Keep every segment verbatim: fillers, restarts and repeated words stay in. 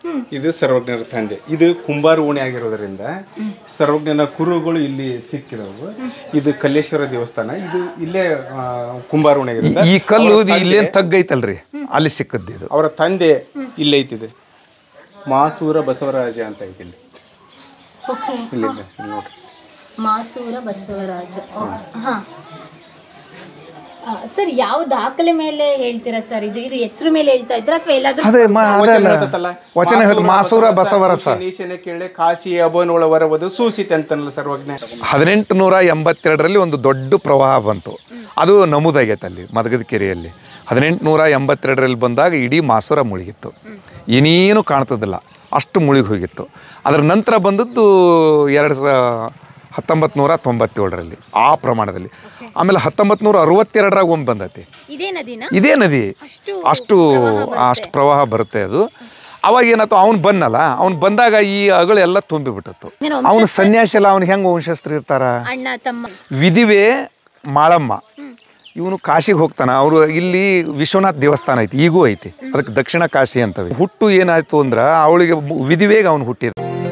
ಇದು ಸರ್ವಜ್ಞರ ತಂದೆ. ಇದು ಕುಂಬಾರ ಓಣಿ ಆಗಿರೋದ್ರಿಂದ ಸರ್ವಜ್ಞನ ಕುರುಗಳು ಇಲ್ಲಿ ಸಿಕ್ಕಿದವು. ಇದು ಕಲ್ಲೇಶ್ವರ ದೇವಸ್ಥಾನ. ಇದು ಇಲ್ಲೇ ಕುಂಬಾರ ಓಣಿ ಆಗಿರೋದ್ರಿಂದ ಈ ಕಲ್ಲು ಇಲ್ಲೇ ತಗ್ಗೈತಲ್ರಿ, ಅಲ್ಲಿ ಸಿಕ್ಕದ್ದು ಇದು. ಅವರ ತಂದೆ ಇಲ್ಲೇ ಐತಿದೆ, ಮಾಸೂರ ಬಸವರಾಜ ಅಂತ ಐತಿ ಇಲ್ಲಿ. ಇಲ್ಲಿ ನೋಡ್ರಿ, ಮಾಸೂರ ಬಸವರಾಜ. ಸರ್, ಯಾವ ದಾಖಲೆ ಮೇಲೆ ಹೇಳ್ತೀರಾ ಸರ್? ಇದು ಇದು ಹೆಸರು ಮೇಲೆ ಹೇಳ್ತಾ ಇದ್ರ ಅಥವಾ ಎಲ್ಲಾದ್ರೂ? ಅದೇ ವಚನ ಹೇಳ್ತ ಮಾಸೂರ ಬಸವರಸ ಕೇಳಿ ಕಾಶಿ ಅಬೋನೊಳವರವದು ಸೂಸಿತೆ ಅಂತನಲ್ಲ ಸರ್ವಜ್ಞ. ಹದಿನೆಂಟು ನೂರ ಎಂಬತ್ತೆರಡರಲ್ಲಿ ಒಂದು ದೊಡ್ಡ ಪ್ರವಾಹ ಬಂತು. ಅದು ನಮೂದಾಗೈತೆ ಅಲ್ಲಿ ಮದಗದ ಕೆರೆಯಲ್ಲಿ. ಹದಿನೆಂಟು ನೂರ ಎಂಬತ್ತೆರಡರಲ್ಲಿ ಬಂದಾಗ ಇಡೀ ಮಾಸೂರ ಮುಳುಗಿತ್ತು, ಏನೇನು ಕಾಣ್ತದಿಲ್ಲ, ಅಷ್ಟು ಮುಳುಗಿ ಹೋಗಿತ್ತು. ಅದರ ನಂತರ ಬಂದದ್ದು ಎರಡು ಸ ಹತ್ತೊಂಬತ್ತು ನೂರ ತೊಂಬತ್ತೇಳರಲ್ಲಿ ಆ ಪ್ರಮಾಣದಲ್ಲಿ. ಆಮೇಲೆ ಹತ್ತೊಂಬತ್ತು ನೂರ ಅರವತ್ತೆರಡರಾಗ ಒಮ್ಮೆ ಬಂದೈತಿ. ಇದೇ ನದಿ ಅಷ್ಟು ಅಷ್ಟು ಪ್ರವಾಹ ಬರುತ್ತೆ ಅದು. ಅವಾಗ ಏನಾಯ್ತು, ಅವ್ನು ಬಂದಲ್ಲ, ಅವ್ನು ಬಂದಾಗ ಈ ಅಗಳೆಲ್ಲ ತುಂಬಿಬಿಟ್ಟಿತ್ತು. ಅವನು ಸನ್ಯಾಸಿ ಅಲ್ಲ, ಅವ್ನಿಗೆ ಹೆಂಗೆ ವಂಶಸ್ಥರು ಇರ್ತಾರ? ವಿಧಿವೆ ಮಾಳಮ್ಮ ಇವನು ಕಾಶಿಗೆ ಹೋಗ್ತಾನ. ಅವರು ಇಲ್ಲಿ ವಿಶ್ವನಾಥ್ ದೇವಸ್ಥಾನ ಐತಿ, ಈಗೂ ಐತಿ, ಅದಕ್ಕೆ ದಕ್ಷಿಣ ಕಾಶಿ ಅಂತವೆ. ಹುಟ್ಟು ಏನಾಯ್ತು ಅಂದ್ರೆ ಅವಳಿಗೆ ವಿಧಿವೇಗ ಅವನು ಹುಟ್ಟಿದ.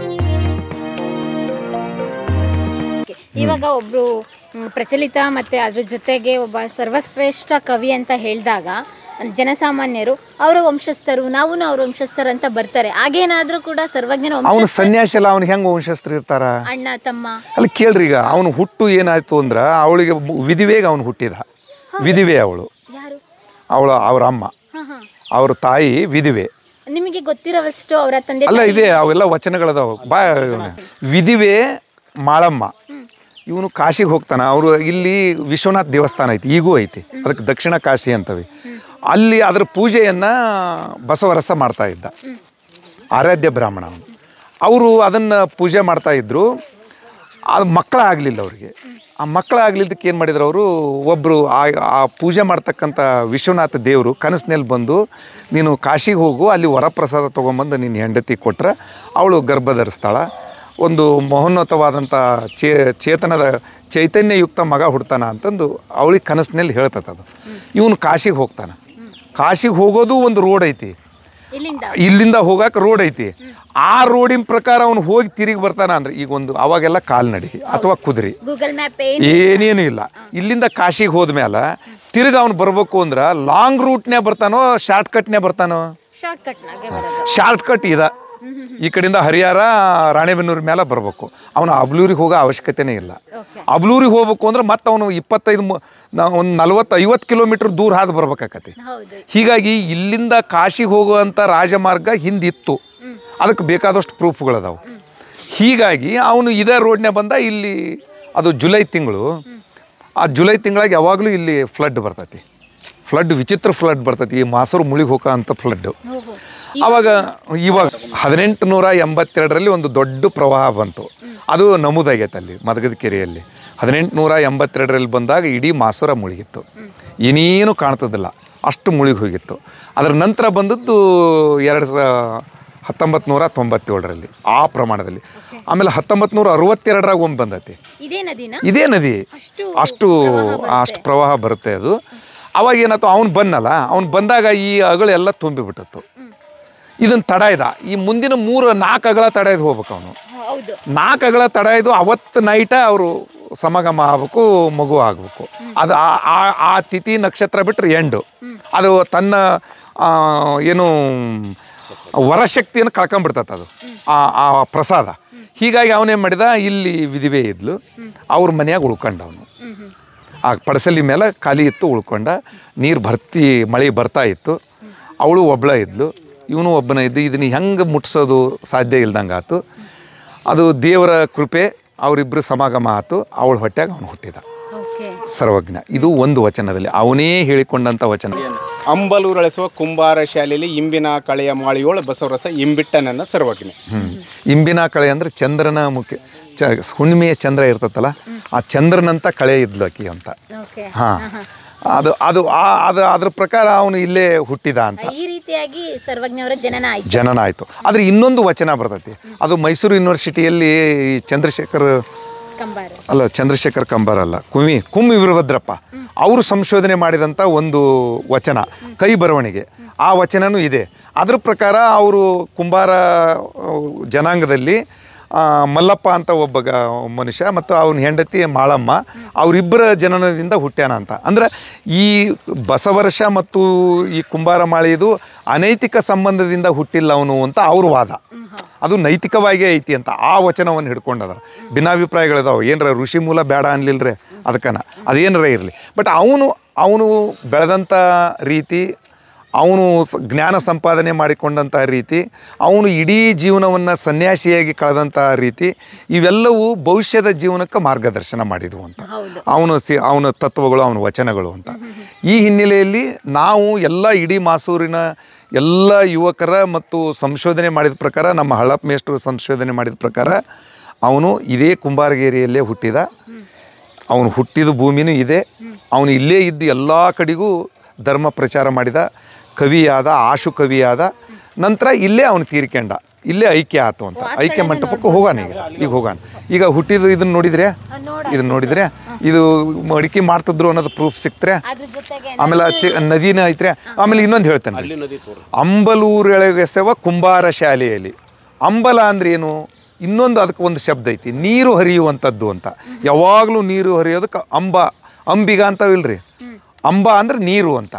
ಇವಾಗ ಒಬ್ರು ಪ್ರಚಲಿತ ಮತ್ತೆ ಅದ್ರ ಜೊತೆಗೆ ಒಬ್ಬ ಸರ್ವಶ್ರೇಷ್ಠ ಕವಿ ಅಂತ ಹೇಳಿದಾಗ ಜನಸಾಮಾನ್ಯರು ಅವರ ವಂಶಸ್ಥರು, ನಾವು ಅವ್ರ ವಂಶಸ್ಥರು ಅಂತ ಬರ್ತಾರೆ. ಹಾಗೇನಾದ್ರೂ ಕೂಡ ಸರ್ವಜ್ಞನ ಅವನು ಸನ್ಯಾಸಿ ಅಲ್ಲ, ಅವ್ನಿಗೆ ಹೆಂಗೆ ವಂಶಸ್ಥರು ಇರ್ತಾರ? ಅಣ್ಣ ತಮ್ಮ. ಅಲ್ಲಿ ಕೇಳ್ರಿ, ಈಗ ಅವನು ಹುಟ್ಟು ಏನಾಯ್ತು ಅಂದ್ರ ಅವಳಿಗೆ ವಿಧಿವೇಗ ಅವನು ಹುಟ್ಟಿದ. ವಿಧಿವೆ ಅವಳು, ಅವಳು ಅವ್ರ ಅಮ್ಮ, ಅವ್ರ ತಾಯಿ ವಿಧಿವೆ. ನಿಮಗೆ ಗೊತ್ತಿರೋವಷ್ಟು ಅವರ ತಂದೆ ಅಲ್ಲ ಇದೆ, ಅವೆಲ್ಲ ವಚನಗಳದಾವ. ಬಾ ವಿಧಿವೆ ಮಾಳಮ್ಮ ಇವನು ಕಾಶಿಗೆ ಹೋಗ್ತಾನ. ಅವರು ಇಲ್ಲಿ ವಿಶ್ವನಾಥ್ ದೇವಸ್ಥಾನ ಐತಿ, ಈಗೂ ಐತಿ, ಅದಕ್ಕೆ ದಕ್ಷಿಣ ಕಾಶಿ ಅಂತವೆ. ಅಲ್ಲಿ ಅದರ ಪೂಜೆಯನ್ನು ಬಸವರಸ ಮಾಡ್ತಾ ಇದ್ದ, ಆರಾಧ್ಯ ಬ್ರಾಹ್ಮಣ ಅವನು. ಅವರು ಅದನ್ನು ಪೂಜೆ ಮಾಡ್ತಾ ಇದ್ರು. ಅದು ಮಕ್ಕಳಾಗಲಿಲ್ಲ ಅವ್ರಿಗೆ. ಆ ಮಕ್ಕಳಾಗಲಿದ್ದಕ್ಕೆ ಏನು ಮಾಡಿದ್ರು ಅವರು, ಒಬ್ಬರು ಆ ಆ ಪೂಜೆ ಮಾಡ್ತಕ್ಕಂಥ ವಿಶ್ವನಾಥ ದೇವರು ಕನಸಿನಲ್ಲಿ ಬಂದು, ನೀನು ಕಾಶಿಗೆ ಹೋಗು, ಅಲ್ಲಿ ವರಪ್ರಸಾದ ತೊಗೊಂಬಂದು ನೀನು ಹೆಂಡತಿ ಕೊಟ್ಟರೆ ಅವಳು ಗರ್ಭ ಧರಿಸ್ತಾಳ, ಒಂದು ಮಹೋನ್ನತವಾದಂಥ ಚೇ ಚೇತನದ ಚೈತನ್ಯಯುಕ್ತ ಮಗ ಹುಡ್ತಾನ ಅಂತಂದು ಅವಳಿಗೆ ಕನಸಿನಲ್ಲಿ ಹೇಳ್ತದ. ಇವನು ಕಾಶಿಗೆ ಹೋಗ್ತಾನೆ. ಕಾಶಿಗೆ ಹೋಗೋದು ಒಂದು ರೋಡ್ ಐತಿ, ಇಲ್ಲಿಂದ ಹೋಗಕ್ಕೆ ರೋಡ್ ಐತಿ. ಆ ರೋಡಿನ ಪ್ರಕಾರ ಅವನು ಹೋಗಿ ತಿರುಗಿ ಬರ್ತಾನ ಅಂದ್ರೆ, ಈಗ ಒಂದು ಅವಾಗೆಲ್ಲ ಕಾಲ್ನಡಿ ಅಥವಾ ಕುದುರೆ ಏನೇನು ಇಲ್ಲ. ಇಲ್ಲಿಂದ ಕಾಶಿಗೆ ಹೋದ್ಮೇಲೆ ತಿರುಗಿ ಅವ್ನು ಬರ್ಬೇಕು ಅಂದ್ರೆ ಲಾಂಗ್ ರೂಟ್ನೇ ಬರ್ತಾನೋ ಶಾರ್ಟ್ ಕಟ್ನೇ ಬರ್ತಾನೋ? ಶಾರ್ಟ್ ಕಟ್ ಇದ. ಈ ಕಡೆಯಿಂದ ಹರಿಹರ ರಾಣೆಬೆನ್ನೂರು ಮೇಲೆ ಬರಬೇಕು. ಅವನು ಅಬ್ಲೂರಿಗೆ ಹೋಗೋ ಅವಶ್ಯಕತೆನೇ ಇಲ್ಲ. ಅಬ್ಲೂರಿಗೆ ಹೋಗ್ಬೇಕು ಅಂದ್ರೆ ಮತ್ತೆ ಅವನು ಇಪ್ಪತ್ತೈದು ಒಂದು ನಲ್ವತ್ತು ಐವತ್ತು ಕಿಲೋಮೀಟರ್ ದೂರ ಹಾದು ಬರ್ಬೇಕಾಕತಿ. ಹೀಗಾಗಿ ಇಲ್ಲಿಂದ ಕಾಶಿಗೆ ಹೋಗುವಂಥ ರಾಜಮಾರ್ಗ ಹಿಂದಿತ್ತು, ಅದಕ್ಕೆ ಬೇಕಾದಷ್ಟು ಪ್ರೂಫ್ಗಳದಾವು. ಹೀಗಾಗಿ ಅವನು ಇದೇ ರೋಡ್ನೇ ಬಂದ. ಇಲ್ಲಿ ಅದು ಜುಲೈ ತಿಂಗಳು, ಆ ಜುಲೈ ತಿಂಗಳಾಗಿ ಯಾವಾಗಲೂ ಇಲ್ಲಿ ಫ್ಲಡ್ ಬರ್ತೈತಿ. ಫ್ಲಡ್ ವಿಚಿತ್ರ ಫ್ಲಡ್ ಬರ್ತೈತಿ, ಈ ಮಾಸೂರು ಮುಳುಗಿ ಹೋಗೋ ಅಂಥ ಫ್ಲಡ್ಡು. ಅವಾಗ ಇವಾಗ ಹದಿನೆಂಟು ನೂರ ಎಂಬತ್ತೆರಡರಲ್ಲಿ ಒಂದು ದೊಡ್ಡ ಪ್ರವಾಹ ಬಂತು. ಅದು ನಮೂದಾಗೈತೆ ಅಲ್ಲಿ ಮದಗದ ಕೆರೆಯಲ್ಲಿ. ಹದಿನೆಂಟು ನೂರ ಎಂಬತ್ತೆರಡರಲ್ಲಿ ಬಂದಾಗ ಇಡೀ ಮಾಸೂರ ಮುಳುಗಿತ್ತು, ಏನೇನು ಕಾಣ್ತದಿಲ್ಲ, ಅಷ್ಟು ಮುಳುಗಿ ಹೋಗಿತ್ತು. ಅದರ ನಂತರ ಬಂದದ್ದು ಎರಡು ಸ ಹತ್ತೊಂಬತ್ತು ನೂರ ತೊಂಬತ್ತೇಳರಲ್ಲಿ ಆ ಪ್ರಮಾಣದಲ್ಲಿ. ಆಮೇಲೆ ಹತ್ತೊಂಬತ್ತು ನೂರ ಅರವತ್ತೆರಡರಾಗ ಒಮ್ಮೆ ಬಂದೈತಿ. ಇದೇ ನದಿ ಅಷ್ಟು ಅಷ್ಟು ಪ್ರವಾಹ ಬರುತ್ತೆ ಅದು. ಅವಾಗ ಏನಾಯ್ತು, ಅವ್ನು ಬಂದಲ್ಲ, ಅವ್ನು ಬಂದಾಗ ಈ ಅಗಳೆಲ್ಲ ತುಂಬಿಬಿಟ್ಟಿತ್ತು. ಇದನ್ನು ತಡ ಇದ್ದ. ಈ ಮುಂದಿನ ಮೂರು ನಾಲ್ಕು ಅಗಳ ತಡ ಇದ್ದು ಹೋಗ್ಬೇಕು ಅವನು. ನಾಲ್ಕು ಅಗಳ ತಡ ಇದ್ದು ಅವತ್ತು ನೈಟ ಅವರು ಸಮಾಗಮ ಆಗ್ಬೇಕು, ಮಗು ಆಗ್ಬೇಕು. ಅದು ಆ ತಿಥಿ ನಕ್ಷತ್ರ ಬಿಟ್ಟರೆ ಎಂಡು. ಅದು ತನ್ನ ಏನು ವರಶಕ್ತಿಯನ್ನು ಕಳ್ಕೊಂಡ್ಬಿಡ್ತದೆ ಅದು ಆ ಆ ಪ್ರಸಾದ. ಹೀಗಾಗಿ ಅವನೇನು ಮಾಡಿದ, ಇಲ್ಲಿ ವಿಧಿವೆ ಇದ್ಲು, ಅವ್ರ ಮನೆಯಾಗ ಉಳ್ಕೊಂಡ ಅವನು. ಆ ಪಡಸಲಿ ಮೇಲೆ ಖಾಲಿ ಇತ್ತು, ಉಳ್ಕೊಂಡ. ನೀರು ಭರ್ತಿ ಮಳೆ ಬರ್ತಾ ಇತ್ತು. ಅವಳು ಒಬ್ಬಳ ಇದ್ಲು, ಇವನು ಒಬ್ಬನ ಇದ್ದು. ಇದನ್ನು ಹೆಂಗೆ ಮುಟ್ಸೋದು ಸಾಧ್ಯ ಇಲ್ದಂಗೆ ಆಯ್ತು. ಅದು ದೇವರ ಕೃಪೆ, ಅವರಿಬ್ಬರು ಸಮಾಗಮ ಆಯ್ತು. ಅವಳ ಹೊಟ್ಟೆಗೆ ಅವನು ಹುಟ್ಟಿದ ಸರ್ವಜ್ಞ. ಇದು ಒಂದು ವಚನದಲ್ಲಿ ಅವನೇ ಹೇಳಿಕೊಂಡಂಥ ವಚನ. ಅಂಬಲೂರಳಿಸುವ ಕುಂಬಾರ ಶಾಲೆಯಲ್ಲಿ ಇಂಬಿನ ಕಳೆಯ ಮಾಳಿಯೋಳ ಬಸವರಸ ಇಂಬಿಟ್ಟನನ್ನ ಸರ್ವಜ್ಞ. ಹ್ಞೂ ಇಂಬಿನ ಕಳೆ ಅಂದರೆ ಚಂದ್ರನ ಮುಖ್ಯ ಚ ಹುಣ್ಣಿಮೆಯ ಚಂದ್ರ ಇರ್ತತ್ತಲ್ಲ, ಆ ಚಂದ್ರನಂತ ಕಳೆ ಇದ್ಲು ಆಕಿ ಅಂತ. ಹಾಂ, ಅದು ಅದು ಅದು ಅದ್ರ ಪ್ರಕಾರ ಅವನು ಇಲ್ಲೇ ಹುಟ್ಟಿದ ಅಂತ. ಈ ರೀತಿಯಾಗಿ ಸರ್ವಜ್ಞವರ ಜನನ ಆಯ್ತು ಜನನ ಆಯಿತು. ಆದರೆ ಇನ್ನೊಂದು ವಚನ ಬರ್ತೈತಿ, ಅದು ಮೈಸೂರು ಯೂನಿವರ್ಸಿಟಿಯಲ್ಲಿ ಚಂದ್ರಶೇಖರ್ ಕಂಬಾರ ಅಲ್ಲ ಚಂದ್ರಶೇಖರ್ ಕಂಬಾರ್ ಅಲ್ಲ ಕುಮಿ ಕುಮ್ಮಿ ವೀರಭದ್ರಪ್ಪ ಅವರು ಸಂಶೋಧನೆ ಮಾಡಿದಂಥ ಒಂದು ವಚನ ಕೈ ಬರವಣಿಗೆ, ಆ ವಚನನೂ ಇದೆ. ಅದ್ರ ಪ್ರಕಾರ ಅವರು ಕುಂಬಾರ ಜನಾಂಗದಲ್ಲಿ ಮಲ್ಲಪ್ಪ ಅಂತ ಒಬ್ಬ ಗ ಮನುಷ್ಯ ಮತ್ತು ಅವನ ಹೆಂಡತಿ ಮಾಳಮ್ಮ ಅವರಿಬ್ಬರ ಜನನದಿಂದ ಹುಟ್ಟ್ಯಾನ ಅಂತ. ಅಂದ್ರೆ ಈ ಬಸವರ್ಷ ಮತ್ತು ಈ ಕುಂಬಾರ ಮಾಳಿದು ಅನೈತಿಕ ಸಂಬಂಧದಿಂದ ಹುಟ್ಟಿಲ್ಲ ಅವನು ಅಂತ ಅವ್ರ ವಾದ. ಅದು ನೈತಿಕವಾಗೇ ಐತಿ ಅಂತ ಆ ವಚನವನ್ನು ಹಿಡ್ಕೊಂಡದ್ರ. ಭಿನ್ನಾಭಿಪ್ರಾಯಗಳಿದಾವೆ, ಏನರ ಋಷಿ ಮೂಲ ಬೇಡ ಅನ್ಲಿಲ್ರಿ ಅದಕ್ಕನ ಅದೇನರ ಇರಲಿ. ಬಟ್ ಅವನು ಅವನು ಬೆಳೆದಂಥ ರೀತಿ, ಅವನು ಜ್ಞಾನ ಸಂಪಾದನೆ ಮಾಡಿಕೊಂಡಂಥ ರೀತಿ, ಅವನು ಇಡೀ ಜೀವನವನ್ನು ಸನ್ಯಾಸಿಯಾಗಿ ಕಳೆದಂಥ ರೀತಿ, ಇವೆಲ್ಲವೂ ಭವಿಷ್ಯದ ಜೀವನಕ್ಕೆ ಮಾರ್ಗದರ್ಶನ ಮಾಡಿದವು ಅಂತ ಅವನು ಸಿ ಅವನ ತತ್ವಗಳು, ಅವನ ವಚನಗಳು ಅಂತ. ಈ ಹಿನ್ನೆಲೆಯಲ್ಲಿ ನಾವು ಎಲ್ಲ ಇಡೀ ಮಾಸೂರಿನ ಎಲ್ಲ ಯುವಕರ ಮತ್ತು ಸಂಶೋಧನೆ ಮಾಡಿದ ಪ್ರಕಾರ, ನಮ್ಮ ಹಳಪ್ ಮೇಷ್ಟ್ರು ಸಂಶೋಧನೆ ಮಾಡಿದ ಪ್ರಕಾರ ಅವನು ಇದೇ ಕುಂಬಾರಗೇರಿಯಲ್ಲೇ ಹುಟ್ಟಿದ. ಅವನು ಹುಟ್ಟಿದ ಭೂಮಿನೂ ಇದೆ. ಅವನು ಇಲ್ಲೇ ಇದ್ದು ಎಲ್ಲ ಕಡೆಗೂ ಧರ್ಮ ಪ್ರಚಾರ ಮಾಡಿದ, ಕವಿಯಾದ, ಆಶು ಕವಿಯಾದ. ನಂತರ ಇಲ್ಲೇ ಅವನು ತೀರ್ಕೊಂಡ, ಇಲ್ಲೇ ಐಕ್ಯ ಆಯ್ತು ಅಂತ. ಐಕ್ಯ ಮಂಟಪಕ್ಕೂ ಹೋಗಾನ ಈಗ ಈಗ ಹೋಗಾನ ಈಗ ಹುಟ್ಟಿದ್ದು ಇದನ್ನ ನೋಡಿದ್ರೆ ಇದನ್ನ ನೋಡಿದ್ರೆ ಇದು ಅಡಿಕೆ ಮಾಡ್ತಿದ್ರು ಅನ್ನೋದು ಪ್ರೂಫ್ ಸಿಕ್ತ್ರೆ. ಆಮೇಲೆ ನದಿನ ಐತ್ರೆ. ಆಮೇಲೆ ಇನ್ನೊಂದು ಹೇಳ್ತೇನೆ, ಅಂಬಲೂರೆಳೆಗೆಸೆವ ಕುಂಬಾರ ಶಾಲೆಯಲ್ಲಿ. ಅಂಬಲ ಅಂದ್ರೆ ಏನು? ಇನ್ನೊಂದು ಅದಕ್ಕೆ ಒಂದು ಶಬ್ದ ಐತಿ, ನೀರು ಹರಿಯುವಂಥದ್ದು ಅಂತ. ಯಾವಾಗಲೂ ನೀರು ಹರಿಯೋದಕ್ಕೆ ಅಂಬ, ಅಂಬಿಗ ಅಂತವಿಲ್ರಿ, ಅಂಬ ಅಂದ್ರೆ ನೀರು ಅಂತ.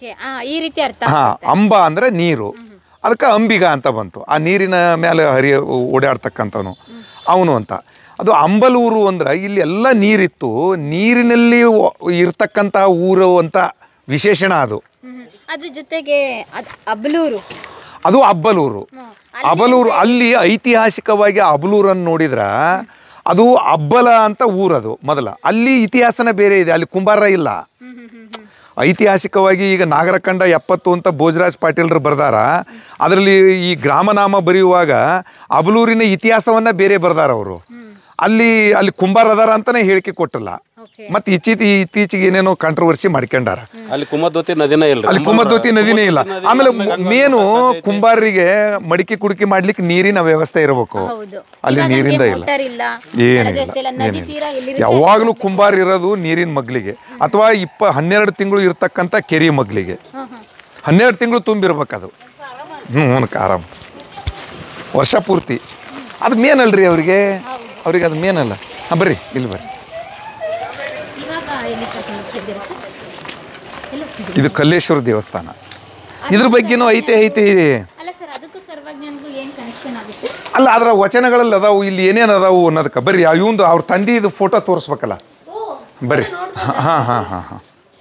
ಹಾ, ಅಂಬ ಅಂದ್ರೆ ನೀರು, ಅದಕ್ಕೆ ಅಂಬಿಗ ಅಂತ ಬಂತು. ಆ ನೀರಿನ ಮೇಲೆ ಹರಿಯ ಓಡಾಡ್ತಕ್ಕಂಥವನು ಅವನು ಅಂತ. ಅದು ಅಂಬಲೂರು ಅಂದ್ರೆ ಇಲ್ಲಿ ಎಲ್ಲ ನೀರಿತ್ತು, ನೀರಿನಲ್ಲಿ ಇರ್ತಕ್ಕಂಥ ಊರು ಅಂತ ವಿಶೇಷಣ ಅದು. ಅದ್ರ ಜೊತೆಗೆ ಅಬಲೂರು, ಅದು ಅಬ್ಬಲೂರು. ಅಬಲೂರು ಅಲ್ಲಿ ಐತಿಹಾಸಿಕವಾಗಿ ಅಬಲೂರನ್ನು ನೋಡಿದ್ರ ಅದು ಅಬ್ಬಲ ಅಂತ ಊರದು ಮೊದಲ. ಅಲ್ಲಿ ಇತಿಹಾಸನ ಬೇರೆ ಇದೆ, ಅಲ್ಲಿ ಕುಂಬಾರ ಇಲ್ಲ. ಐತಿಹಾಸಿಕವಾಗಿ ಈಗ ನಾಗರಕಂಡ ಎಪ್ಪತ್ತು ಅಂತ ಭೋಜರಾಜ್ ಪಾಟೀಲ್ರು ಬರ್ದಾರ. ಅದರಲ್ಲಿ ಈ ಗ್ರಾಮನಾಮ ಬರೆಯುವಾಗ ಅಬಲೂರಿನ ಇತಿಹಾಸವನ್ನ ಬೇರೆ ಬರ್ದಾರ ಅವರು. ಅಲ್ಲಿ ಅಲ್ಲಿ ಕುಂಬಾರ ಅದಾರ ಅಂತಾನೆ ಹೇಳಿಕೆ ಕೊಟ್ಟಿಲ್ಲ. ಮತ್ತೆ ಇತ್ತೀಚ ಇತ್ತೀಚೆಗೆ ಏನೇನೋ ಕಾಂಟ್ರವರ್ಸಿ ಮಾಡ್ಕೊಂಡಾರ. ಅಲ್ಲಿ ಕುಮದ್ವತಿ ನದಿನೇ ಇಲ್ಲ, ಅಲ್ಲಿ ಕುಮದ್ವತಿ ನದಿನೇ ಇಲ್ಲ. ಆಮೇಲೆ ಮೇನು ಕುಂಬಾರರಿಗೆ ಮಡಿಕೆ ಕುಡಿಕೆ ಮಾಡ್ಲಿಕ್ಕೆ ನೀರಿನ ವ್ಯವಸ್ಥೆ ಇರಬೇಕು, ಅಲ್ಲಿ ನೀರಿಂದ ಇಲ್ಲ, ಏನಿಲ್ಲ. ಯಾವಾಗಲೂ ಕುಂಬಾರ ಇರೋದು ನೀರಿನ ಮಗ್ಲಿಗೆ ಅಥವಾ ಇಪ್ಪ ಹನ್ನೆರಡು ತಿಂಗಳು ಇರ್ತಕ್ಕಂಥ ಕೆರೆ ಮಗ್ಲಿಗೆ. ಹನ್ನೆರಡು ತಿಂಗಳು ತುಂಬಿರ್ಬೇಕದು. ಹ್ಞೂ ಆರಾಮ್ ವರ್ಷ ಪೂರ್ತಿ. ಅದು ಮೇನ್ ಅಲ್ರಿ ಅವ್ರಿಗೆ, ಅವ್ರಿಗೆ ಅದು ಮೇನ್ ಅಲ್ಲ. ಹಾಂ ಬರ್ರಿ, ಇಲ್ಲಿ ಬರ್ರಿ. ಇದು ಕಲ್ಲೇಶ್ವರ ದೇವಸ್ಥಾನ. ಇದ್ರ ಬಗ್ಗೆನೂ ಐತೆ ಐತೆ ಅಲ್ಲ, ಅದರ ವಚನಗಳಲ್ಲಿ ಅದಾವು, ಇಲ್ಲಿ ಏನೇನು ಅದಾವು ಅನ್ನೋದಕ್ಕೆ ಬರ್ರಿ. ಇವಂದು ಅವ್ರ ತಂದೆದು ಫೋಟೋ ತೋರಿಸ್ಬೇಕಲ್ಲ, ಬರ್ರಿ. ಹಾಂ ಹಾಂ ಹಾಂ ಹಾಂ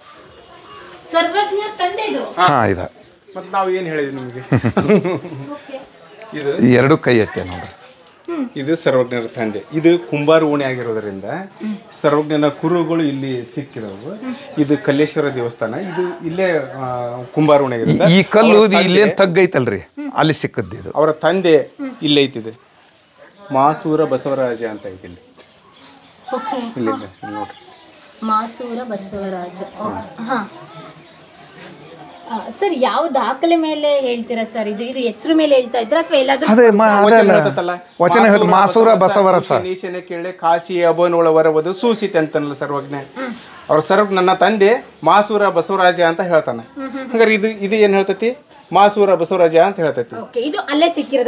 ಹಾಂ ಇದೆ. ಮತ್ತು ನಾವು ಏನು ಹೇಳಿದ್ವಿ ನಿಮಗೆ? ಇದು ಎರಡು ಕೈ ಎತ್ತೆ ನೋಡ್ರಿ. ಇದು ಸರ್ವಜ್ಞರ ತಂದೆ. ಇದು ಕುಂಬಾರ ಓಣಿ ಆಗಿರೋದ್ರಿಂದ ಸರ್ವಜ್ಞನ ಕುರುಗಳು ಇಲ್ಲಿ ಸಿಕ್ಕಿದವು. ಇದು ಕಲ್ಲೇಶ್ವರ ದೇವಸ್ಥಾನ. ಇದು ಇಲ್ಲೇ ಕುಂಬಾರ ಓಣಿ ಆಗಿರೋದ್ರಿಂದ ಈ ಕಲ್ಲು ಇಲ್ಲೇ ತಗ್ಗೈತಲ್ರಿ, ಅಲ್ಲಿ ಸಿಕ್ಕದ್ದು. ಇದು ಅವರ ತಂದೆ ಇಲ್ಲೇ ಐತಿದೆ, ಮಾಸೂರ ಬಸವರಾಜ ಅಂತ ಐತಿ ಇಲ್ಲಿ. ಇಲ್ಲಿ ನೋಡ್ರಿ, ಮಾಸೂರ ಬಸವರಾಜ. ಸರ್, ಯಾವ ದಾಖಲೆ ಮೇಲೆ ಹೇಳ್ತೀರಾ ಸರ್? ಇದು ಇದು ಹೆಸರು ಮೇಲೆ ಹೇಳ್ತಾ ಇದ್ರ ಅಥವಾ ಎಲ್ಲಾದ್ರೂ? ಅದೇ ವಚನ ಹೇಳ್ತ ಮಾಸೂರ ಬಸವರಸ ನೀಶನೆ ಕೇಳಿ ಕಾಶಿ ಅಬೋನೊಳ ವರವದು ಸೂಸಿತೆ ಅಂತನಲ್ಲ ಸರ್ವಜ್ಞ. ಅವ್ರ ಸರ್ವ ನನ್ನ ತಂದೆ ಮಾಸೂರ ಬಸವರಾಜ ಅಂತ ಹೇಳ್ತಾನೆ. ಹಂಗಾರೆ ಇದು ಇದು ಏನ್ ಹೇಳ್ತೈತಿ? ಮಾಸೂರ ಬಸವರಾಜ ಅಂತ ಹೇಳ್ತೈತಿ. ಇದು ಅಲ್ಲೇ ಸಿಕ್ಕಿರೋದು.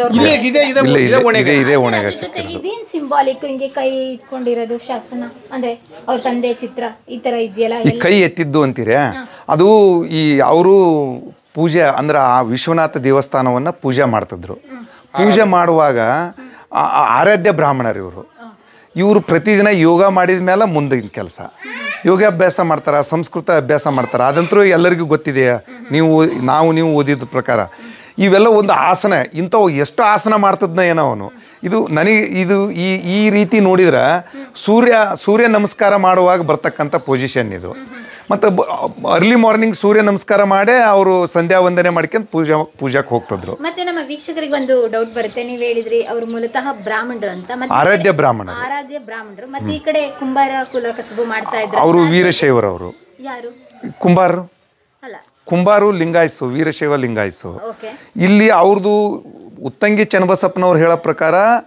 ಇದೇನ್ ಸಿಂಬಾಲಿಕ್ ಹಿಂಗೆ ಕೈ ಇಟ್ಕೊಂಡಿರೋದು ಶಾಸನ ಅಂದ್ರೆ ಅವ್ರ ತಂದೆ ಚಿತ್ರ ಈ ತರ ಇದೆಯಲ್ಲ, ಕೈ ಎತ್ತಿದ್ದು ಅಂತೀರ? ಅದು ಈ ಅವರು ಪೂಜೆ ಅಂದ್ರೆ ಆ ವಿಶ್ವನಾಥ ದೇವಸ್ಥಾನವನ್ನ ಪೂಜೆ ಮಾಡ್ತಿದ್ರು. ಪೂಜೆ ಮಾಡುವಾಗ ಆರಾಧ್ಯ ಬ್ರಾಹ್ಮಣರು ಇವರು. ಇವರು ಪ್ರತಿದಿನ ಯೋಗ ಮಾಡಿದ ಮೇಲೆ ಮುಂದಿನ ಕೆಲಸ ಯೋಗಾಭ್ಯಾಸ ಮಾಡ್ತಾರೆ, ಸಂಸ್ಕೃತ ಅಭ್ಯಾಸ ಮಾಡ್ತಾರೆ. ಅದಂತರೂ ಎಲ್ಲರಿಗೂ ಗೊತ್ತಿದೆಯಾ? ನೀವು ನಾವು ನೀವು ಓದಿದ ಪ್ರಕಾರ ಇವೆಲ್ಲ ಒಂದು ಆಸನ. ಇಂಥವು ಎಷ್ಟು ಆಸನ ಮಾಡ್ತಿದ್ನ ಏನೋ ಅವನು. ಇದು ನನಗೆ ಇದು ಈ ಈ ರೀತಿ ನೋಡಿದ್ರೆ ಸೂರ್ಯ ಸೂರ್ಯ ನಮಸ್ಕಾರ ಮಾಡುವಾಗ ಬರ್ತಕ್ಕಂಥ ಪೊಸಿಷನ್ ಇದು. ಮತ್ತು ಅರ್ಲಿ ಮಾರ್ನಿಂಗ್ ಸೂರ್ಯ ನಮಸ್ಕಾರ ಮಾಡೇ ಅವರು ಸಂಧ್ಯಾ ವಂದನೆ ಮಾಡ್ಕೊಂಡು ಪೂಜಾ ಪೂಜಾಕ್ಕೆ ಹೋಗ್ತಿದ್ರು. ಮತ್ತೆ ನಮ್ಮ ವೀಕ್ಷಕರಿಗೆ ಒಂದು ಡೌಟ್ ಬರುತ್ತೆ, ನೀವು ಹೇಳಿದ್ರಿ ಅವರು ಮೂಲತಃ ಬ್ರಾಹ್ಮಣರು ಅಂತ, ಆರಾಧ್ಯ ಬ್ರಾಹ್ಮಣ ಆರಾಧ್ಯ ಬ್ರಾಹ್ಮಣರು. ಮತ್ತೆ ಈ ಕಡೆ ಕುಂಬಾರ ಕುಲ ಕಸಬು ಮಾಡ್ತಾ ಇದ್ರು. ಅವರು ವೀರಶೈವರು. ಅವರು ಯಾರು? ಕುಂಬಾರರು ಅಲ್ಲ, ಕುಂಬಾರು ಲಿಂಗಾಯಸು, ವೀರಶೈವ ಲಿಂಗಾಯಸು. ಇಲ್ಲಿ ಅವ್ರದ್ದು ಉತ್ತಂಗಿ ಚನ್ನಬಸಪ್ಪನವ್ರು ಹೇಳೋ ಪ್ರಕಾರ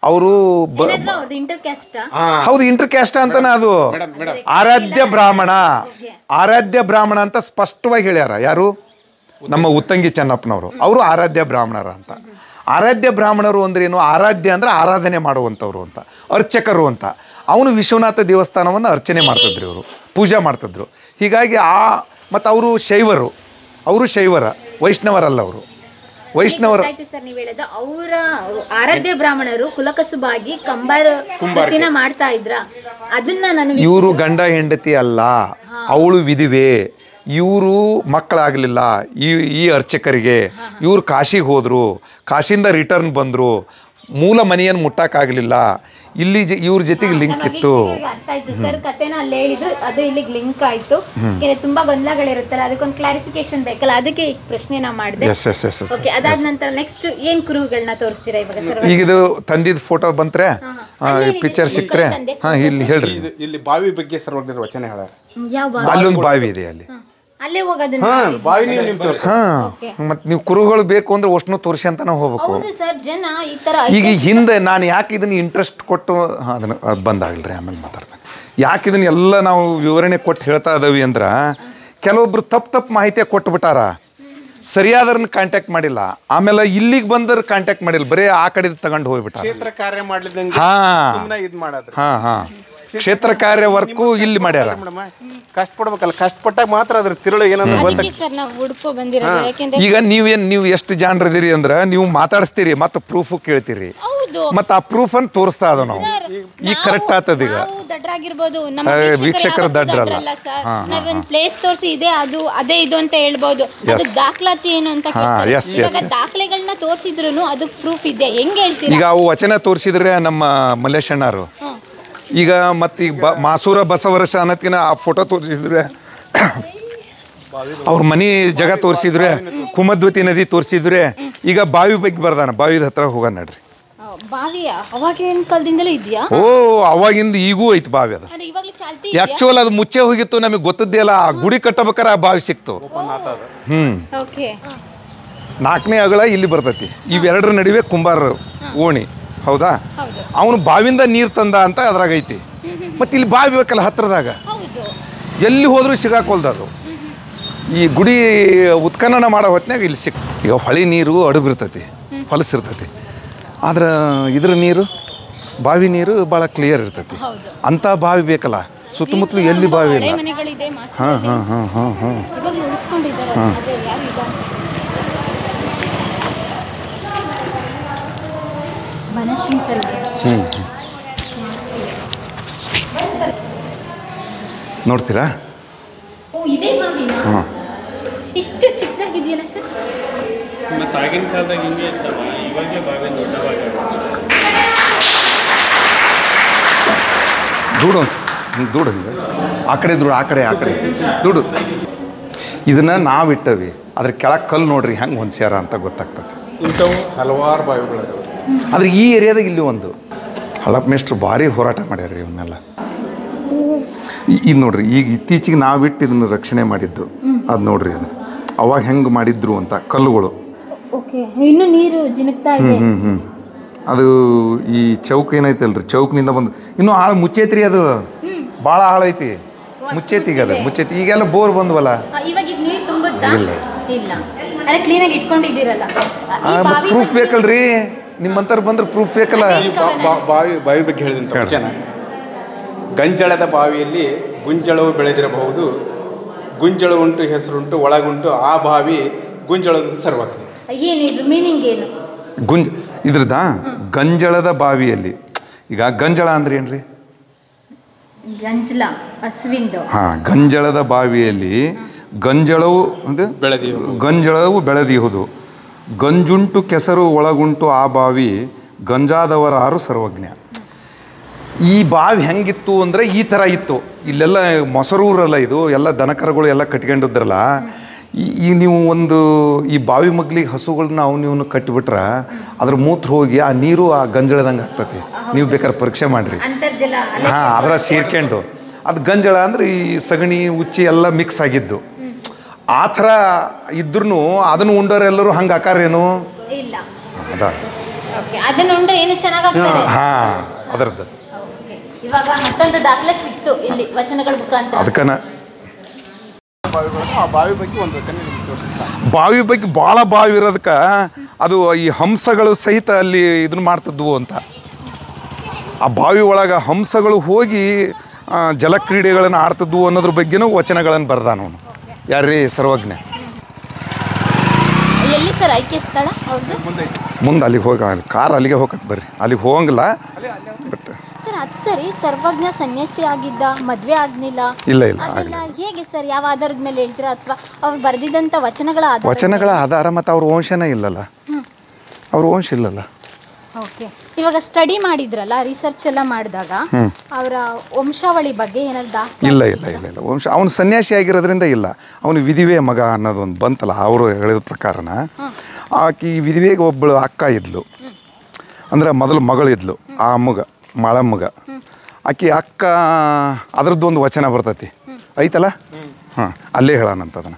ಅವರು ಇಂಟರ್ ಕ್ಯಾಸ್ಟ್ ಹೌದು ಇಂಟರ್ ಕ್ಯಾಸ್ಟ್ ಅಂತಾನೆ ಅದು ಆರಾಧ್ಯ ಬ್ರಾಹ್ಮಣ ಆರಾಧ್ಯ ಬ್ರಾಹ್ಮಣ ಅಂತ ಸ್ಪಷ್ಟವಾಗಿ ಹೇಳ್ಯಾರ ಯಾರು ನಮ್ಮ ಉತ್ತಂಗಿ ಚೆನ್ನಪ್ಪನವರು ಅವರು ಆರಾಧ್ಯ ಬ್ರಾಹ್ಮಣರ ಅಂತ ಆರಾಧ್ಯ ಬ್ರಾಹ್ಮಣರು ಅಂದ್ರೆ ಏನು ಆರಾಧ್ಯ ಅಂದ್ರೆ ಆರಾಧನೆ ಮಾಡುವಂಥವ್ರು ಅಂತ ಅರ್ಚಕರು ಅಂತ ಅವನು ವಿಶ್ವನಾಥ ದೇವಸ್ಥಾನವನ್ನು ಅರ್ಚನೆ ಮಾಡ್ತಿದ್ರು ಇವರು ಪೂಜೆ ಮಾಡ್ತಿದ್ರು ಹೀಗಾಗಿ ಆ ಮತ್ತು ಅವರು ಶೈವರು ಅವರು ಶೈವರ ವೈಷ್ಣವರಲ್ಲ ಅವರು ವೈಷ್ಣವರ ಸರ್ ನೀವು ಹೇಳೋದು ಅವರ ಆರಾಧ್ಯ ಬ್ರಾಹ್ಮಣರು ಕುಲಕಸುಬಾಗಿ ಕಂಬಾರ ಮಾಡ್ತಾ ಇದ್ರ ಅದನ್ನ ನಾನು ಇವರು ಗಂಡ ಹೆಂಡತಿ ಅಲ್ಲ ಅವಳು ವಿಧಿವೆ ಇವರು ಮಕ್ಕಳಾಗಲಿಲ್ಲ ಈ ಈ ಅರ್ಚಕರಿಗೆ ಇವರು ಕಾಶಿಗೆ ಹೋದರು ಕಾಶಿಯಿಂದ ರಿಟರ್ನ್ ಬಂದರು ಮೂಲ ಮನೆಯನ್ನು ಮುಟ್ಟಕ್ಕಾಗಲಿಲ್ಲ ಇಲ್ಲಿ ಇವ್ರ ಜೊತೆಗೆ ಲಿಂಕ್ ಇತ್ತು ಅರ್ಥ ಆಯ್ತು ಸರ್ ಕಥೆನ ಅಲ್ಲಿ ಹೇಳಿದ್ರು ಅದು ಇಲ್ಲಿಗೆ ಲಿಂಕ್ ಆಯ್ತು ತುಂಬಾ ಗೊಂದಲಗಳಿರುತ್ತಲ್ಲ ಅದಕ್ಕೊಂದು ಕ್ಲಾರಿಫಿಕೇಶನ್ ಬೇಕಲ್ಲ ಅದಕ್ಕೆ ಈ ಪ್ರಶ್ನೆ ನಾ ಮಾಡಿದೆ ಓಕೆ ಅದಾದ ನಂತರ ನೆಕ್ಸ್ಟ್ ಏನ್ ಕುರುಹುಗಳನ್ನ ತೋರಿಸ್ತೀರಾ ಇವಾಗ ಸರ್ ಈಗ ಇದು ತಂದಿದ್ ಫೋಟೋ ಬಂತ್ರೆ ಪಿಕ್ಚರ್ ಸಿಕ್ಕ್ರೆ ಹಾ ಇಲ್ಲಿ ಹೇಳ್ರಿ ಇಲ್ಲಿ ಬಾವಿ ಬಗ್ಗೆ ಸರ್ವಜ್ಞರ ವಚನ ಹೇಳ ಯಾವ ಅಲ್ಲೊಂದು ಬಾವಿ ಇದೆ ಅಲ್ಲಿ ಅಲ್ಲೇ ಹೋಗೋದನ್ನ ಹಾ ಮತ್ ನೀವು ಕುರುಗಳು ಬೇಕು ಅಂದ್ರೆ ಅಷ್ಟನ್ನು ತೋರಿಸಿ ಅಂತಾನೆ ಹೋಗ್ಬೇಕು ಹೌದು ಸರ್ ಜನ ಈ ತರ ಈಗ ಹಿಂದೆ ನಾನು ಯಾಕೆ ಇದನ್ನ ಇಂಟ್ರೆಸ್ಟ್ ಕೊಟ್ಟು ಅದನ್ನ ಅದು ಬಂದಾಗಲ್ರಿ ಆಮೇಲೆ ಮಾತಾಡ್ತಾನೆ ಯಾಕೆ ಇದನ್ನ ಎಲ್ಲ ನಾವು ವಿವರಣೆ ಕೊಟ್ಟು ಹೇಳ್ತಾ ಇದಾವಿ ಅಂದ್ರೆ ಕೆಲವೊಬ್ರು ತಪ್ಪು ತಪ್ಪು ಮಾಹಿತಿ ಕೊಟ್ಬಿಟ್ಟಾರ ಸರಿಯಾದವ್ರನ್ನ ಕಾಂಟ್ಯಾಕ್ಟ್ ಮಾಡಿಲ್ಲ ಆಮೇಲೆ ಇಲ್ಲಿಗೆ ಬಂದ್ರ ಕಾಂಟ್ಯಾಕ್ಟ್ ಮಾಡಿಲ್ಲ ಬರೀ ಆ ಕಡೆ ತಗೊಂಡು ಹೋಗ್ಬಿಟ್ಟ ಕ್ಷೇತ್ರ ಕಾರ್ಯ ಮಾಡ್ಲಿದ್ದಂಗೆ ಹಾ ಇದು ಮಾಡೋದು ಹಾ ಹಾ ಕ್ಷೇತ್ರ ಕಾರ್ಯ ವರ್ಕು ಇಲ್ಲಿ ಮಾಡ್ಯಾರ ಕಷ್ಟಪಡ್ಬೇಕಲ್ಲ ಕಷ್ಟಪಟ್ಟಾಗ ಮಾತ್ರ ಅದ್ರ ತಿರುಳು ಏನಂದ್ರೆ ಸರ್ ನಾವು ಹುಡ್ಕೋ ಬಂದಿರೋದು ಯಾಕೆಂದ್ರೆ ಈಗ ನೀವೇನ್ ನೀವು ಎಷ್ಟು ಜಾಣರಿದಿರಿ ಅಂದ್ರೆ ನೀವು ಮಾತಾಡಿಸ್ತೀರಿ ಮತ್ತೆ ಪ್ರೂಫ್ ಕೇಳ್ತೀರಿ ಮತ್ತ ಆ ಪ್ರೂಫ್ ಅನ್ನು ತೋರಿಸ್ತಾ ಇದಾವ ನಾವು ಈಗ ಕರೆಕ್ಟ್ ಆಗ್ತದ ಈಗ ದಡ್ರಾಗಿರ್ಬೋದು ನಮ್ಮ ವೀಕ್ಷಕರ ದಡ್ರಲ್ಲ ನಾವೊಂದು ಪ್ಲೇಸ್ ತೋರಿಸಿ ಇದೆ ಅದು ಅದೇ ಇದು ಅಂತ ಹೇಳ್ಬೋದು ಅದು ದಾಖಲಾತಿ ಏನು ಅಂತ ಇವಾಗ ದಾಖಲೆಗಳನ್ನ ತೋರಿಸಿದ್ರು ಅದಕ್ಕೆ ಪ್ರೂಫ್ ಇದೆ ಹೆಂಗ್ ಹೇಳ್ತೀರಾ ಈಗ ಅವು ವಚನ ತೋರಿಸಿದ್ರೆ ನಮ್ಮ ಮಲ್ಲೇಶಣ್ಣರು ಈಗ ಮತ್ತೆ ಈಗ ಬ ಮಾಸೂರ ಬಸವರಸ ಅನ್ನೋದ್ಕಿನ ಆ ಫೋಟೋ ತೋರಿಸಿದ್ರೆ ಅವ್ರ ಮನೆ ಜಾಗ ತೋರಿಸಿದ್ರೆ ಕುಮದ್ವತಿ ನದಿ ತೋರಿಸಿದ್ರೆ ಈಗ ಬಾವಿ ಬಗ್ಗೆ ಬರ್ದಾನ ಬಾವಿದ ಹತ್ರ ಹೋಗ ನಡ್ರಿ ಬಾವಿ ಅವಾಗಿನ ಕಾಲದಿಂದಲೂ ಇದೆಯಾ ಓ ಅವಾಗಿಂದ ಈಗೂ ಐತಿ ಬಾವಿ ಅದು ಆಕ್ಚುಲ್ ಅದು ಮುಚ್ಚೆ ಹೋಗಿತ್ತು ನಮಗೆ ಗೊತ್ತದ್ದೇ ಅಲ್ಲ ಆ ಗುಡಿ ಕಟ್ಟಬೇಕಾರೆ ಆ ಬಾವಿ ಸಿಕ್ತು ಹ್ಮ್ ನಾಲ್ಕನೇ ಅಗಳ ಇಲ್ಲಿ ಬರ್ತೈತಿ ಇವೆರಡರ ನಡುವೆ ಕುಂಬಾರ ಓಣಿ ಹೌದಾ ಅವನು ಬಾವಿಂದ ನೀರು ತಂದ ಅಂತ ಅದ್ರಾಗ ಐತಿ ಮತ್ತೆ ಇಲ್ಲಿ ಬಾವಿ ಬೇಕಲ್ಲ ಹತ್ರದಾಗ ಎಲ್ಲಿ ಹೋದ್ರೂ ಸಿಗಾಕೊಲ್ದು ಈ ಗುಡಿ ಉತ್ಖನನ ಮಾಡೋ ಹೊತ್ನಾಗ ಇಲ್ಲಿ ಸಿಕ್ ಈಗ ಹೊಳಿ ನೀರು ಅಡುಬಿರ್ತೈತಿ ಹೊಲಸಿರ್ತೈತಿ ಆದ್ರೆ ಇದ್ರ ನೀರು ಬಾವಿ ನೀರು ಭಾಳ ಕ್ಲಿಯರ್ ಇರ್ತೈತಿ ಅಂಥ ಬಾವಿ ಬೇಕಲ್ಲ ಸುತ್ತಮುತ್ತಲು ಎಲ್ಲಿ ಬಾವಿ ಇಲ್ಲ ಹಾಂ ಹಾಂ ಹಾಂ ಹಾಂ ಹಾಂ ಹಾಂ ನೋಡ್ತೀರಾ ಇಷ್ಟು ಚಿಕ್ಕದಾಗಿದೆಯಲ್ಲ ಸರ್ ಮತ್ತೆ ಆಗಿನ ಕಾಲದಾಗ ಹಿಂಗೆ ಇತ್ತವ ಇವಾಗಲೇ ಬಾವಿ ದೊಡ್ಡವಾಗ ದುಡ್ಡು ಅನ್ಸ ದುಡ್ಡು ಹಂಗೆ ಆ ಕಡೆ ದುಡ್ಡು ಆ ಕಡೆ ಆ ಕಡೆ ದುಡ್ಡು ಇದನ್ನ ನಾವು ಇಟ್ಟವಿ ಅದ್ರ ಕೆಳಗೆ ಕಲ್ಲು ನೋಡ್ರಿ ಹೆಂಗೆ ಹೊಂದ್ಸ್ಯಾರ ಅಂತ ಗೊತ್ತಾಗ್ತದೆ ಇಂಥವು ಹಲವಾರು ಬಾವಿಗಳು ಆದ್ರೆ ಈ ಏರಿಯಾದಾಗ ಇಲ್ಲಿ ಒಂದು ಹಳಪ್ ಮೇಷ್ಟ್ರು ಭಾರಿ ಹೋರಾಟ ಮಾಡ್ಯಾರ ಇವನ್ನೆಲ್ಲ ಇದು ನೋಡ್ರಿ ಈಗ ಇತ್ತೀಚೆಗೆ ನಾವಿಟ್ಟು ಇದನ್ನು ರಕ್ಷಣೆ ಮಾಡಿದ್ದು ಅದು ನೋಡ್ರಿ ಅದು ಅವಾಗ ಹೆಂಗೆ ಮಾಡಿದ್ರು ಅಂತ ಕಲ್ಲುಗಳು ಇನ್ನು ನೀರು ಜಿನುಕ್ತಾ ಇದೆ ಹ್ಞೂ ಹ್ಞೂ ಅದು ಈ ಚೌಕ್ ಏನೈತಲ್ರಿ ಚೌಕ್ನಿಂದ ಬಂದು ಇನ್ನೂ ಆಳ ಮುಚ್ಚೈತ್ರಿ ಅದು ಭಾಳ ಆಳ ಐತಿ ಮುಚ್ಚೈತಿಗೆ ಅದು ಮುಚ್ಚೈತಿ ಈಗೆಲ್ಲ ಬೋರ್ ಬಂದ್ವಲ್ಲ ಇವಾಗ ಇದು ನೀರು ತುಂಬುತ್ತಾ ಇಲ್ಲ ಅಲ್ಲ ಕ್ಲೀನಾಗಿ ಇಟ್ಕೊಂಡಿದ್ದೀರಲ್ಲ ಪ್ರೂಫ್ ಬೇಕಲ್ರಿ ನಿಮ್ಮಂತರ ಬಂದ್ರೆ ಪ್ರೂಫ್ ಬೇಕಲ್ಲ ಬಾವಿ ಬಾವಿ ಬಗ್ಗೆ ಹೇಳಿದಂತ ವಚನ ಗಂಜಳದ ಬಾವಿಯಲ್ಲಿ ಗುಂಜಳವು ಬೆಳೆದಿರಬಹುದು ಗುಂಜಳು ಉಂಟು ಹೆಸರುಂಟು ಒಳಗುಂಟು ಆ ಬಾವಿ ಗುಂಜಳದ ಸರ್ವಜ್ಞ ಏನಿದ್ರು ಮೀನಿಂಗ್ ಏನು ಗುಂಜ ಇದ್ರದ ಗಂಜಳದ ಬಾವಿಯಲ್ಲಿ ಈಗ ಗಂಜಳ ಅಂದ್ರೆ ಏನ್ರಿ ಗಂಜಲ ಹಸುವಿಂದು ಹಾ ಗಂಜಳದ ಬಾವಿಯಲ್ಲಿ ಗಂಜಳವು ಬೆಳೆದಿಯುವುದು ಗಂಜಳವು ಬೆಳೆದಿಹುದು ಗಂಜುಂಟು ಕೆಸರು ಒಳಗುಂಟು ಆ ಬಾವಿ ಗಂಜಾದವರಾರು ಸರ್ವಜ್ಞ ಈ ಬಾವಿ ಹೆಂಗಿತ್ತು ಅಂದರೆ ಈ ಥರ ಇತ್ತು ಇಲ್ಲೆಲ್ಲ ಮೊಸರೂರಲ್ಲ ಇದು ಎಲ್ಲ ದನಕರಗಳು ಎಲ್ಲ ಕಟ್ಕೊಂಡಿದ್ರಲ್ಲ ಈ ನೀವು ಒಂದು ಈ ಬಾವಿ ಮಗ್ಲಿಗೆ ಹಸುಗಳನ್ನ ಅವನು ಇವನು ಕಟ್ಟಿಬಿಟ್ರೆ ಅದ್ರ ಮೂತ್ರ ಹೋಗಿ ಆ ನೀರು ಆ ಗಂಜಳದಂಗೆ ಆಗ್ತತಿ ನೀವು ಬೇಕಾದ್ರೆ ಪರೀಕ್ಷೆ ಮಾಡಿರಿ ಹಾಂ ಅದರ ಸೇರ್ಕೊಂಡು ಅದು ಗಂಜಳ ಅಂದರೆ ಈ ಸಗಣಿ ಉಚ್ಚಿ ಎಲ್ಲ ಮಿಕ್ಸ್ ಆಗಿದ್ದು ಆ ಥರ ಇದ್ರೂ ಅದನ್ನು ಉಂಡೋರೆಲ್ಲರೂ ಹಂಗೆ ಆಕಾರೇನು ಇಲ್ಲ ಅದ ಓಕೆ ಅದನ್ನ ಉಂಡ್ರೆ ಏನು ಚೆನ್ನಾಗಾಗ್ತದೆ. ಹಾಂ ಅದರದ್ದು. ಓಕೆ ಇವಾಗ ಮತ್ತೊಂದು ದಾಖಲೆ ಸಿಕ್ತು ಇಲ್ಲಿ ವಚನಗಳ ಮುಖಾಂತರ. ಅದಕ್ಕನ ಆ ಬಾವಿ ಬಗ್ಗೆ ಒಂದು ವಚನ ನಿಮ್ಗೆ ತೋರಿಸ್ತೀನಿ. ಬಾವಿ ಬಗ್ಗೆ ಭಾಳ ಬಾವಿ ಇರೋದಕ್ಕೆ ಅದು ಈ ಹಂಸಗಳು ಸಹಿತ ಅಲ್ಲಿ ಇದನ್ನ ಮಾಡ್ತಿದ್ವು ಅಂತ. ಆ ಬಾವಿ ಒಳಗೆ ಹಂಸಗಳು ಹೋಗಿ ಆ, ಜಲಕ್ರೀಡೆಗಳನ್ನು ಆಡ್ತಿದ್ವು ಅನ್ನೋದ್ರ ಬಗ್ಗೆನೂ ವಚನಗಳನ್ನು ಬರ್ದಾನ ಅವನು. ಯಾರ್ರೀ ಸರ್ವಜ್ಞ. ಎಲ್ಲಿ ಸರ್ ಆಯ್ಕೆ ಸ್ಥಳ ಅವ್ರದ್ದು? ಮುಂದೆ ಅಲ್ಲಿಗೆ ಹೋಗ ಕಾರ್ ಅಲ್ಲಿಗೆ ಹೋಗತ್ತೆ ಬರ್ರಿ, ಅಲ್ಲಿಗೆ ಹೋಗಂಗಿಲ್ಲ. ಬಟ್ ಸರ್ ಅದು ಸರಿ, ಸರ್ವಜ್ಞ ಸನ್ಯಾಸಿ ಆಗಿದ್ದ, ಮದುವೆ ಆಗ್ಲಿಲ್ಲ, ಇಲ್ಲ ಇಲ್ಲ ಅದೆಲ್ಲ ಹೇಗೆ ಸರ್? ಯಾವ ಆಧಾರದ ಮೇಲೆ ಹೇಳ್ತೀರಾ? ಅಥವಾ ಅವ್ರು ಬರೆದಿದ್ದಂಥ ವಚನಗಳ ಆಧಾರ? ವಚನಗಳ ಆಧಾರ ಮತ್ತು ಅವ್ರ ವಂಶನೇ ಇಲ್ಲಲ್ಲ, ಅವ್ರ ವಂಶ ಇಲ್ಲಲ್ಲ. ಓಕೆ ಇವಾಗ ಸ್ಟಡಿ ಮಾಡಿದ್ರಲ್ಲ, ರಿಸರ್ಚ್ ಎಲ್ಲ ಮಾಡಿದಾಗ ಅವರ ವಂಶಾವಳಿ ಬಗ್ಗೆ ಏನಾದ್ರು? ಇಲ್ಲ ಇಲ್ಲ ಇಲ್ಲ ಇಲ್ಲ ವಂಶ ಅವನು ಸನ್ಯಾಸಿ ಆಗಿರೋದ್ರಿಂದ ಇಲ್ಲ. ಅವನು ವಿಧಿವೆ ಮಗ ಅನ್ನೋದೊಂದು ಬಂತಲ್ಲ ಅವರು ಹೇಳಿದ ಪ್ರಕಾರನ. ಆಕಿ ವಿಧಿವೆಗೆ ಒಬ್ಬಳು ಅಕ್ಕ ಇದ್ಲು, ಅಂದರೆ ಮೊದಲು ಮಗಳಿದ್ಲು ಆ ಮಗ ಮಾಳಮ್ಮಗ. ಆಕಿ ಅಕ್ಕ ಅದ್ರದ್ದು ಒಂದು ವಚನ ಬರ್ತೈತಿ ಐತಲ್ಲ, ಹಾಂ ಅಲ್ಲೇ ಹೇಳೋಣಂತ ಅದನ್ನು.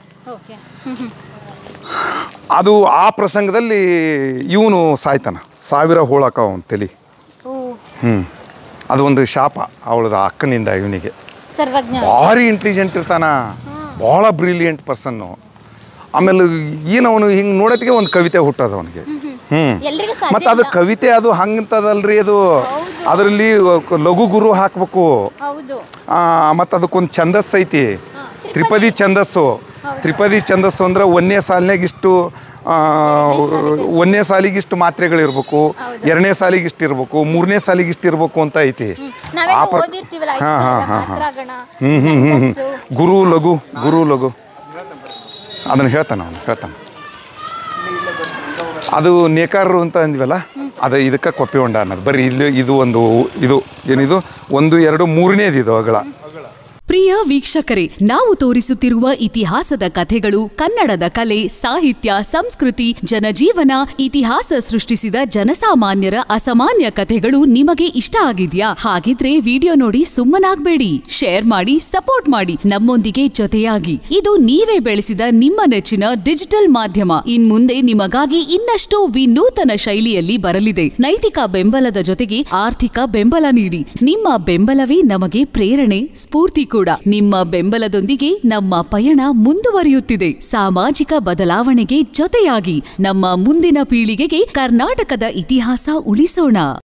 ಅದು ಆ ಪ್ರಸಂಗದಲ್ಲಿ ಇವನು ಸಾಯ್ತಾನ, ಸಾವಿರ ಹೋಳಕ ಅವನು ತಲೆ. ಹ್ಞೂ ಅದು ಒಂದು ಶಾಪ ಅವಳದ ಅಕ್ಕನಿಂದ ಇವನಿಗೆ. ಭಾರಿ ಇಂಟೆಲಿಜೆಂಟ್ ಇರ್ತಾನ, ಭಾಳ ಬ್ರಿಲಿಯಂಟ್ ಪರ್ಸನ್ನು. ಆಮೇಲೆ ಏನು ಅವನು ಹಿಂಗೆ ನೋಡೋತ್ತಿಗೆ ಒಂದು ಕವಿತೆ ಹುಟ್ಟೋದು ಅವನಿಗೆ. ಹ್ಞೂ ಮತ್ತು ಅದು ಕವಿತೆ ಅದು ಹಂಗಂತದಲ್ರಿ, ಅದು ಅದರಲ್ಲಿ ಲಘು ಗುರು ಹಾಕಬೇಕು. ಮತ್ತು ಅದಕ್ಕೊಂದು ಛಂದಸ್ಸು ಐತಿ, ತ್ರಿಪದಿ ಛಂದಸ್ಸು. ತ್ರಿಪದಿ ಛಂದಸ್ಸು ಅಂದ್ರೆ ಒಂದನೇ ಸಾಲಿನಾಗ ಇಷ್ಟು, ಒಂದನೇ ಸಾಲಿಗೆ ಇಷ್ಟು ಮಾತ್ರೆಗಳಿರ್ಬೇಕು, ಎರಡನೇ ಸಾಲಿಗೆ ಇಷ್ಟು ಇರ್ಬೇಕು, ಮೂರನೇ ಸಾಲಿಗೆ ಇಷ್ಟು ಇರ್ಬೇಕು ಅಂತ ಐತಿ. ಆ ಪ್ರ ಹಾಂ ಹಾಂ ಹಾಂ ಹಾಂ ಹ್ಞೂ ಹ್ಞೂ ಹ್ಞೂ ಹ್ಞೂ ಗುರು ಲಘು ಗುರು ಲಘು ಅದನ್ನು ಹೇಳ್ತಾನೆ ಅವನು ಹೇಳ್ತಾನೆ. ಅದು ನೇಕಾರರು ಅಂತ ಅಂದ್ವಲ್ಲ, ಅದು ಇದಕ್ಕೆ ಕೊಪ್ಪೆ ಹೊಂಡ ಅನ್ನೋದು. ಬರ್ರಿ ಇಲ್ಲಿ ಇದು ಒಂದು ಇದು ಏನಿದು ಒಂದು ಎರಡು ಮೂರನೇದು ಇದು ಅಗಳ. ಪ್ರಿಯ ವೀಕ್ಷಕರೇ, ನಾವು ತೋರಿಸುತ್ತಿರುವ ಇತಿಹಾಸದ ಕಥೆಗಳು ಕನ್ನಡದ ಕಲೆ, ಸಾಹಿತ್ಯ, ಸಂಸ್ಕೃತಿ, ಜನಜೀವನ, ಇತಿಹಾಸ ಸೃಷ್ಟಿಸಿದ ಜನಸಾಮಾನ್ಯರ ಅಸಾಮಾನ್ಯ ಕಥೆಗಳು ನಿಮಗೆ ಇಷ್ಟ ಆಗಿದ್ಯಾ? ಹಾಗಿದ್ರೆ ವಿಡಿಯೋ ನೋಡಿ ಸುಮ್ಮನಾಗ್ಬೇಡಿ, ಶೇರ್ ಮಾಡಿ, ಸಪೋರ್ಟ್ ಮಾಡಿ, ನಮ್ಮೊಂದಿಗೆ ಜೊತೆಯಾಗಿ. ಇದು ನೀವೇ ಬೆಳೆಸಿದ ನಿಮ್ಮ ನೆಚ್ಚಿನ ಡಿಜಿಟಲ್ ಮಾಧ್ಯಮ. ಇನ್ ಮುಂದೆ ನಿಮಗಾಗಿ ಇನ್ನಷ್ಟು ವಿನೂತನ ಶೈಲಿಯಲ್ಲಿ ಬರಲಿದೆ. ನೈತಿಕ ಬೆಂಬಲದ ಜೊತೆಗೆ ಆರ್ಥಿಕ ಬೆಂಬಲ ನೀಡಿ. ನಿಮ್ಮ ಬೆಂಬಲವೇ ನಮಗೆ ಪ್ರೇರಣೆ, ಸ್ಫೂರ್ತಿ ಕೂಡ. ನಿಮ್ಮ ಬೆಂಬಲದೊಂದಿಗೆ ನಮ್ಮ ಪಯಣ ಮುಂದುವರಿಯುತ್ತಿದೆ. ಸಾಮಾಜಿಕ ಬದಲಾವಣೆಗೆ ಜೊತೆಯಾಗಿ ನಮ್ಮ ಮುಂದಿನ ಪೀಳಿಗೆಗೆ ಕರ್ನಾಟಕದ ಇತಿಹಾಸ ಉಳಿಸೋಣ.